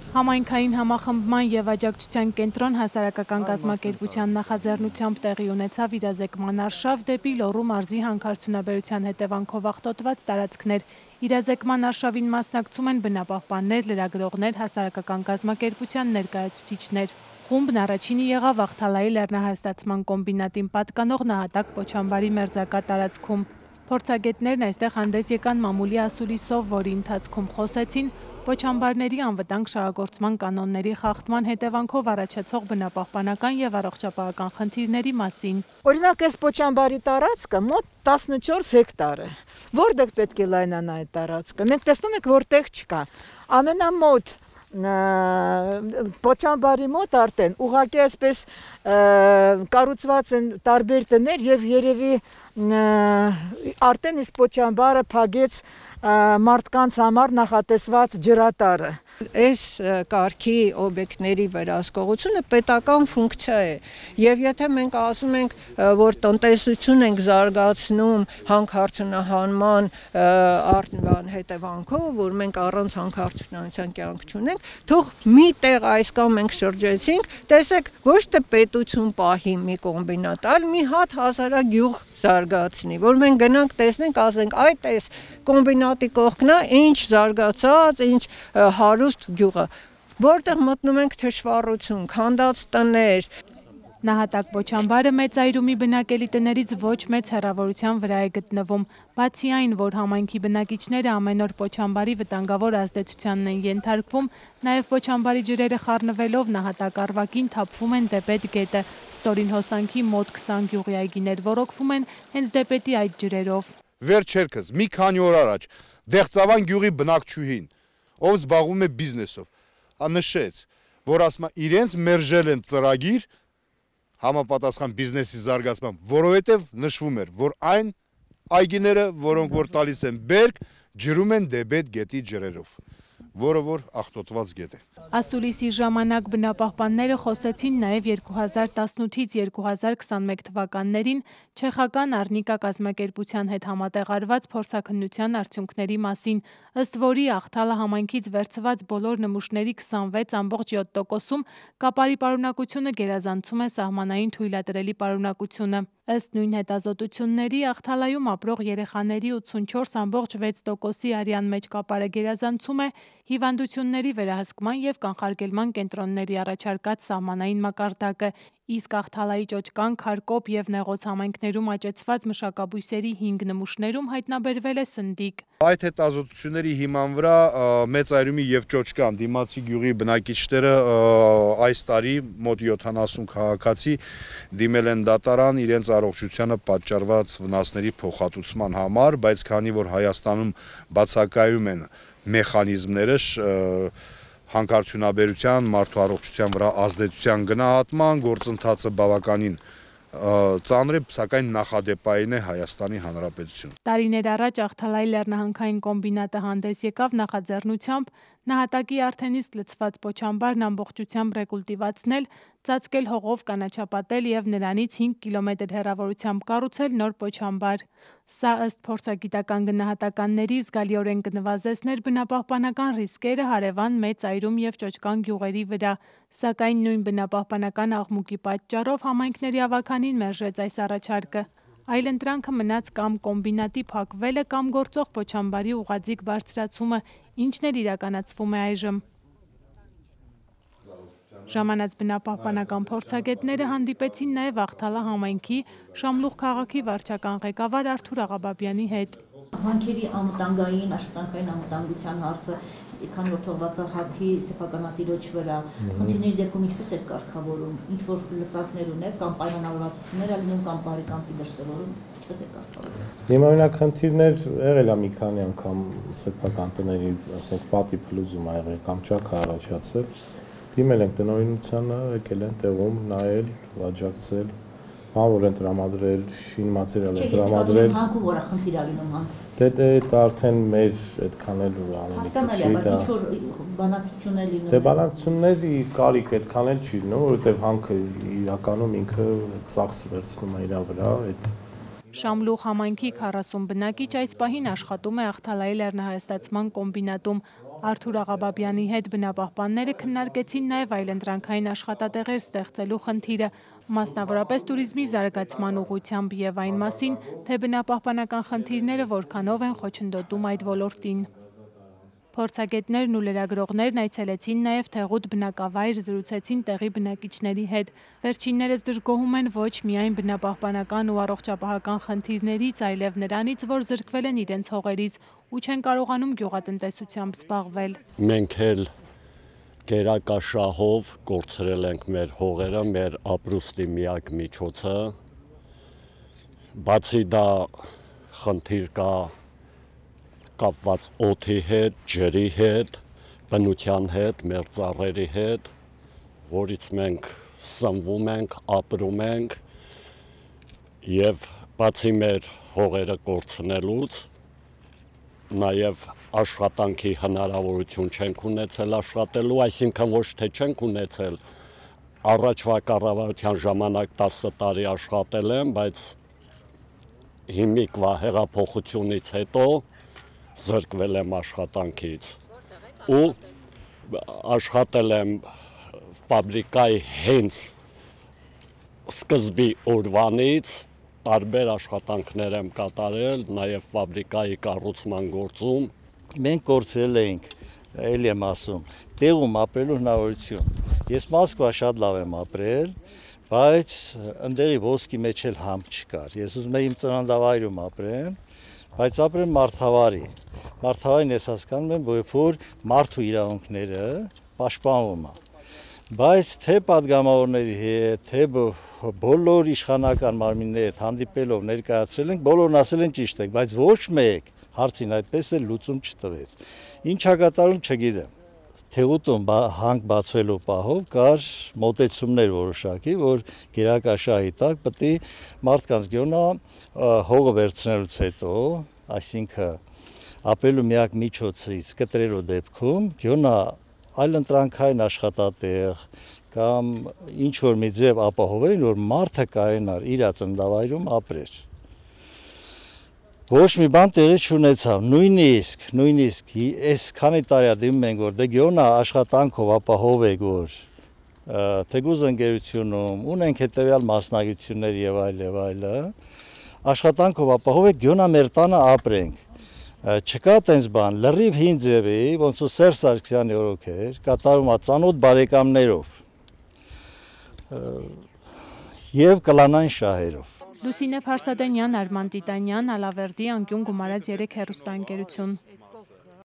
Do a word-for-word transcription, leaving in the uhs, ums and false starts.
Համայնքային համախմբման և աջակցության կենտրոն հասարակական կազմակերպության նախաձեռնությամբ տեղի ունեցավ իրազեկման արշավ դեպի Լոռու մարզի հանքարդյունաբերության հետևանքով աղտոտված տարածքներ։ Իրազեկման արշավին մասնակցում են բնապահպաններ, լրագրողներ, հասարակական կազմակերպության ներկայացուցիչներ։ Խումբն առաջինը եղավ Աղթալայի լեռնահաստատման կոմբինատին պատկանող նահատակ Պոչամբարի մերձակա տարածքում։ Փորձագետներն այստեղ հանդես եկան մամուլի ասուլիսով, որի ընթացքում խոսեցին Պոչամբարների անվտանգ շահագործման կանոնների խախտման հետևանքով առաջացող բնապահպանական և առողջապահական խնդիրների մասին։ Օրինակ, այս Պոչամբարի տարածքը մոտ տասնչորս հեկտար է։ Որտեղ պետք է լայնանա այդ տարածքը։ Մենք տեսնում ենք, որտեղ չկա։ Ամենամոտ Պոչամբարի մոտ արդեն ուղղակի այսպես կառուցված են տարբեր տներ և երևի արդեն իսկ Պոչամբարը փակեց մարդկանց համար նախատեսված ջրատարը։ Այս կարգի օբյեկտների վերահսկողությունը պետական ֆունկցիա է, եւ եթե մենք ասում ենք, որ տնտեսություն ենք զարգացնում հանքարդյունահանման հետևանքով, որ մենք առանց հանքարդյունահանության կյանք չունենք, թող մի տեղ այս կամ մենք շրջեցինք, տեսեք, ոչ թե պետություն պահի մի կոմբինատ, այլ մի հատ հասարակ գյուղ զարգացնի, որ մենք գնանք տեսնենք, ասենք, այդ այս կոմբինատի կողքն է, ինչ զարգացած, ինչ հարուստ գյուղը, որտեղ մտնում ենք թշվառություն, քանդած տներ։ Նահատակ Պոչամբարը մեծայրումի բնակելի տներից ոչ մեծ հեռավորության վրա է գտնվում, բացի այն, որ համայնքի բնակիչները ամեն օր Պոչամբարի վտանգավոր ազդեցությանն են ենթարկվում, նաև Պոչամբարի ջրերը խառնվելով նահատակ Արվակին թափվում են դեպետ գետը, ստորին հոսանքի մոտ քսան գյուղի այգիներ ոռոգվում են հենց դեպետի այդ ջրերով։ Վերջերքս մի քանի օր առաջ Դեղծավան գյուղի բնակչուհին, ով զբաղվում է բիզնեսով, նշեց, որ ասում է իրենց մերժել են ծրագիր համապատասխան բիզնեսի զարգացման, որովհետև նշվում էր, որ այն այգիները, որոնք որ տալիս են բերք, ջրում են դեպետ գետի ջրերով, որը որ աղտոտված գետ է։ Ասուլիսի ժամանակ բնապահպանները խոսեցին նաև երկու հազար տասնութից երկու հազար քսանմեկ թվականներին չեխական Արնիկա կազմակերպության հետ համատեղարված փորձաքննության արդյունքների մասին, ըստ որի Աղթալը համայնքից վերցված բոլոր նմուշների քսանվեց ամբողջ յոթ տոկոսում կապարի պարունակությունը գերազանցում է սահմանային թույլատրելի պարունակությունը։ Ըստ նույն հետազոտությունների Աղթալայում ապրող երեխաների ութսունչորս ամբողջ վեց տոկոսի արյան մեջ կապարը գերազանցում է հիվանդությունների վերահսկման և կանխարգելման կենտրոնների առաջարկած սահմանային մակարդակը, իսկ Աղթալայի ճոճկան, Քարկոպ և Նեղոց համայնքներում աճեցված մշակաբույսերի հինգ նմուշներում հայտնաբերվել է սնդիկ։ Այդ հետազոտությունների հիման վրա մեծայրումի և ճոճկան դիմացի գյուղի բնակիչները այս տարի մոտ յոթանասուն քաղաքացի դիմել են դատարան իրենց առողջությանը պատճառված վնասների փոխհատուցման համար, բայց քանի որ Հայաստանում բացակայում են մեխանիզմները հանքարդյունաբերության, մարդու առողջության վրա ազդեցության գնահատման, գործընթացը բավականին ծանր է, սակայն նախադեպային է Հայաստանի Հանրապետություն։ Տարիներ առաջ Աղթալայի լեռնահանքային կոմբինատը հանդես եկավ նախաձեռնությամբ նահատակի արդեն իսկ լցված Պոչամբարն ամբողջությամբ ռեկուլտիվացնել, ծածկել հողով, կանաչապատել և նրանից հինգ կիլոմետր հեռավորությամբ կառուցել նոր Պոչամբար։ Սա ըստ փորձագիտական գնահատականների զգալիորեն կնվազեցներ բնապահպանական ռիսկերը հարևան Մեծ Այրում և Ճոճկան գյուղերի վրա, սակայն նույն բնապահպանական աղմուկի պատճառով համայնքների ավագանին մերժեց այս առաջարկը։ Այլընտրանքը մնաց կամ կոմբինատի փակվելը կամ գործող Պոչամբարի ուղղաձիգ բարձրացումը, ինչն էլ իրականացվում է այժմ։ Ժամանած բնապահպանական փորձագետները հանդիպեցին նաև Աղթալա համայնքի Շամլուխ քաղաքի վարչական ղեկավար Արթուր Աղաբաբյանի հետ։ Հանքերի անվտանգային, աշխատանքային անվտանգության հարցը, քանի որ թողված է հակի սեփականատիրոջ վրա, խնդիրների դեպքում ինչպես է կարգավորում, ինչ որ լծակներ ունեք կամ պայմանավորվածություններ ալնում կամ բարի կամ դրսևորում, ինչպես է կարգավորում։ Հիմնական խնդիրներ եղել է մի քանի անգամ սեփական տների, ասենք, պատի փլուզում ա եղել կամ ճաք առաջացել։ Դիմել ենք տնօրինությանը, եկել են տեղում նայել, աջակցել, բանվոր են տրամադրել, շին մատերիալ են տրամադրել։ Հանքում որ է խնդիր ալինում հանք։ Դե դա արդեն մեր այդքան էլ անելիք չի դա։ Բանակցություններ լինում։ Դե բանակցությունների կարիք այդքան էլ չի լինում, որովհետև հանքը իրականում ինքը ծախս վերցնում է իր վրա, այդ Շամլուխ համայնքի քառասուն բնակիչ այս պահին աշխատում է Աղթալայի լեռնահարստացման կոմբինատում, Արթուր Աղաբաբյանի հետ բնապահպանները քննարկեցին նաև այլընտրանքային աշխատատեղեր ստեղծելու խնդիրը, մասնավորապես տուրիզմի զարգացման ուղղությամբ և այն մասին, թե բնապահպանական խնդիրները որքանով են խոչընդոտում այդ ոլորտին։ Փորձագետներն ու լրագրողներն այցելեցին նաև Թեղուտ բնակավայր, զրուցեցին տեղի բնակիչների հետ։ Վերջիններս դժգոհում են ոչ միայն բնապահպանական ու առողջապահական խնդիրներից, այլև նրանից, որ զրկվել են իրենց հողերից ու չեն կարողանում գյուղատնտեսությամբ զբաղվել։ Մենք էլ գերակաշահով կորցրել ենք մեր հողերը, մեր ապրուստի միակ միջոցը։ Բացի դա խնդիր կա կապված օդի հետ, ջրի հետ, բնության հետ, մեր ծառերի հետ, որից մենք սնվում ենք, ապրում ենք և բացի մեր հողերը կորցնելուց, նաև աշխատանքի հնարավորություն չենք ունեցել աշխատելու, այսինքն ոչ թե չենք ունեցել, առաջվա կառավարության ժամանակ տասը տարի աշխատել եմ, բայց հիմիկվա հեղափոխությունից հետո զրկվել եմ աշխատանքից ու աշխատել եմ ֆաբրիկայի հենց սկզբի օրվանից, տարբեր աշխատանքներ եմ կատարել, նաև ֆաբրիկայի կառուցման գործում։ Մենք կորցրել էինք, էլի եմ ասում, տեղում ապրելու հնարավորություն։ Ես Մոսկվա շատ լավ եմ ապրել, բայց ընդեղի ոսկի մեջ էլ համք չկար։ Ես ուզում եմ իմ ծննդավայրում ապրեմ, բայց ապրեմ Մարդավարի։ Մարդավարին ես հասկանում եմ, որ մարդու իրավունքները պաշտպանվում է։ Բայց թե падգամավորների հետ, թե բոլոր իշխանական մարմինների հետ հանդիպելով ներկայացրել ենք, բոլորն ասել են ճիշտ եք, բայց ոչ մեկ հարցին այդպես էլ լուծում չտվեց։ Ինչ ա կատարում, չգիտեմ։ Թեղուտում հանք բացվելու պահով կար մոտեցումներ որոշակի, որ գերակաշահի տակ պետք է մարդկանց գոնա հողը վերցնելուց հետո, այսինքն ապրելու միակ միջոցից կտրելու դեպքում գոնա այլընտրանքային աշխատատեղ կամ ինչ որ մի ձև ապահովեն, որ մարդը կարենար իր ծննդավայրում ապրեր։ Ոչ մի բան տեղի չունեցավ, նույնիսկ, նույնիսկ այս քանի տարի դիմում ենք, որ դե գոնա աշխատանքով ապահովեք, որ թեկուզ ընկերությունում ունենք հետևյալ մասնագիտություններ եւ այլ եւ այլը, աշխատանքով ապահովեք, գոնա մեր տանը ապրենք։ Չկա տենց բան, լրիվ հին ձևի, ոնց որ Սերժ Սարգսյանի օրոքեր, կատարում է ծանոթ բարեկամներով եւ կլանային շահերով։ Լուսինե Փարսադենյան, Արման Տիտանյան, Ալավերդի անկյուն գումարած երեք հեռուստաընկերություն։